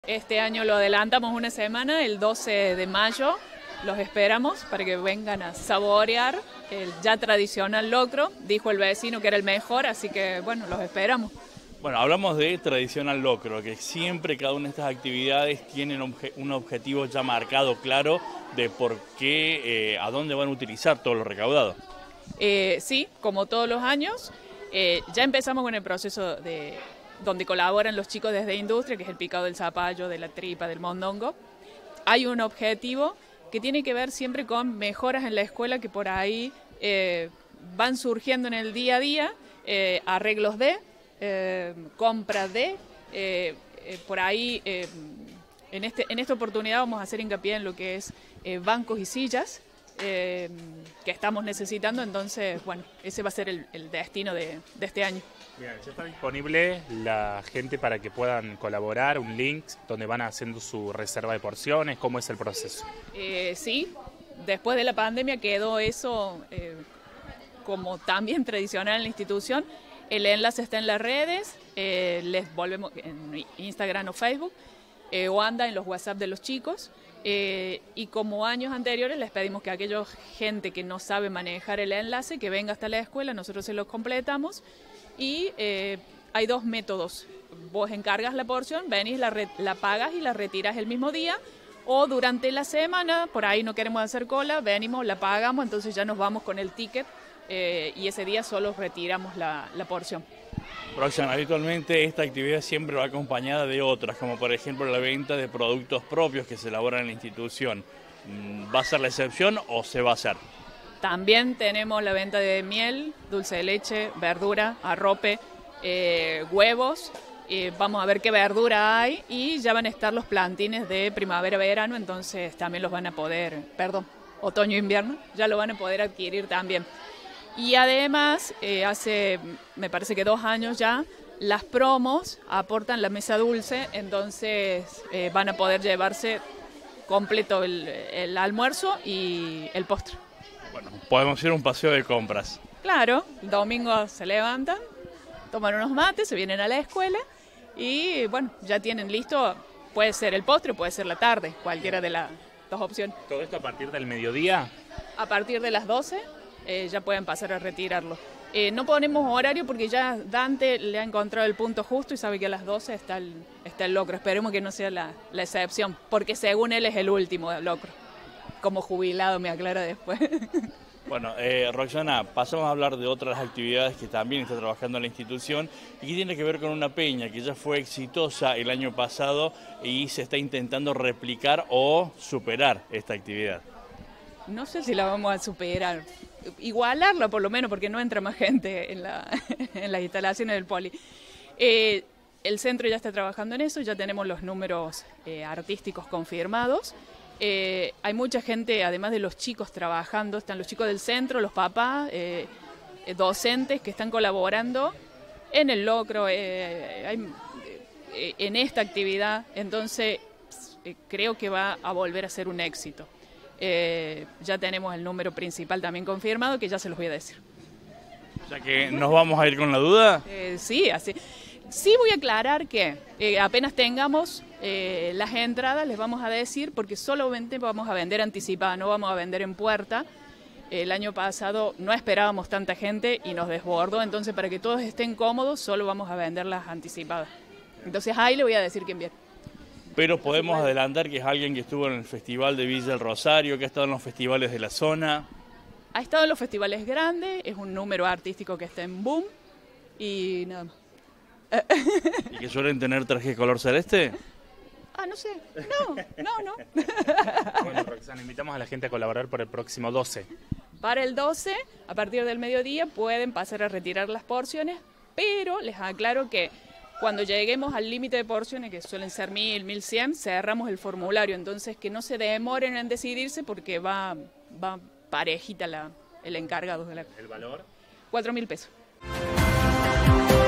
Este año lo adelantamos una semana, el 12 de mayo los esperamos para que vengan a saborear el ya tradicional locro. Dijo el vecino que era el mejor, así que bueno, los esperamos. Bueno, hablamos de tradicional locro, que siempre cada una de estas actividades tienen un objetivo ya marcado, claro, de por qué, a dónde van a utilizar todo lo recaudado. Sí, como todos los años, ya empezamos con el proceso donde colaboran los chicos desde industria, que es el picado del zapallo, de la tripa, del mondongo. Hay un objetivo que tiene que ver siempre con mejoras en la escuela que por ahí van surgiendo en el día a día, arreglos de, compras de, por ahí en esta oportunidad vamos a hacer hincapié en lo que es bancos y sillas, que estamos necesitando, entonces bueno, ese va a ser el destino de este año. Bien, ya está disponible la gente para que puedan colaborar, un link donde van haciendo su reserva de porciones. ¿Cómo es el proceso? Sí, después de la pandemia quedó eso como también tradicional en la institución. El enlace está en las redes, les volvemos en Instagram o Facebook, o anda en los WhatsApp de los chicos. Y como años anteriores les pedimos que aquella gente que no sabe manejar el enlace, que venga hasta la escuela, nosotros se los completamos. Y hay dos métodos: vos encargas la porción, venís, la pagas y la retiras el mismo día, o durante la semana, por ahí no queremos hacer cola, venimos, la pagamos, entonces ya nos vamos con el ticket y ese día solo retiramos la porción. Roxana, habitualmente esta actividad siempre va acompañada de otras, como por ejemplo la venta de productos propios que se elaboran en la institución. ¿Va a ser la excepción o se va a hacer? También tenemos la venta de miel, dulce de leche, verdura, arrope, huevos. Vamos a ver qué verdura hay y ya van a estar los plantines de primavera-verano, entonces también los van a poder, otoño-invierno, ya lo van a poder adquirir también. Y además, hace, me parece que 2 años ya, las promos aportan la mesa dulce, entonces van a poder llevarse completo el almuerzo y el postre. Bueno, podemos ir a un paseo de compras. Claro, el domingo se levantan, toman unos mates, se vienen a la escuela y bueno, ya tienen listo, puede ser el postre, puede ser la tarde, cualquiera de las dos opciones. ¿Todo esto a partir del mediodía? A partir de las 12 ya pueden pasar a retirarlo. No ponemos horario porque ya Dante le ha encontrado el punto justo y sabe que a las 12 está el locro. Esperemos que no sea la excepción, porque según él es el último locro. Como jubilado, me aclara después. Bueno, Roxana, pasamos a hablar de otras actividades que también está trabajando en la institución y que tiene que ver con una peña que ya fue exitosa el año pasado y se está intentando replicar o superar esta actividad. No sé si la vamos a superar, igualarla por lo menos, porque no entra más gente en las instalaciones del poli. El centro ya está trabajando en eso, ya tenemos los números artísticos confirmados. Hay mucha gente, además de los chicos trabajando, están los chicos del centro, los papás, docentes que están colaborando en el locro, en esta actividad, entonces creo que va a volver a ser un éxito. Ya tenemos el número principal también confirmado, que ya se los voy a decir. O sea que nos vamos a ir con la duda. Sí, así. Sí voy a aclarar que apenas tengamos las entradas les vamos a decir, porque solamente vamos a vender anticipada, no vamos a vender en puerta. El año pasado no esperábamos tanta gente y nos desbordó, entonces para que todos estén cómodos solo vamos a vender las anticipadas. Entonces ahí le voy a decir quién viene. Pero podemos adelantar que es alguien que estuvo en el Festival de Villa del Rosario, que ha estado en los festivales de la zona. Ha estado en los festivales grandes, es un número artístico que está en boom y nada más. ¿Y que suelen tener traje color celeste? No sé, no. Bueno, Roxana, invitamos a la gente a colaborar por el próximo 12. Para el 12, a partir del mediodía, pueden pasar a retirar las porciones, pero les aclaro que cuando lleguemos al límite de porciones, que suelen ser 1000, 1100, cerramos el formulario, entonces que no se demoren en decidirse porque va parejita el encargado. ¿El valor? 4.000 pesos.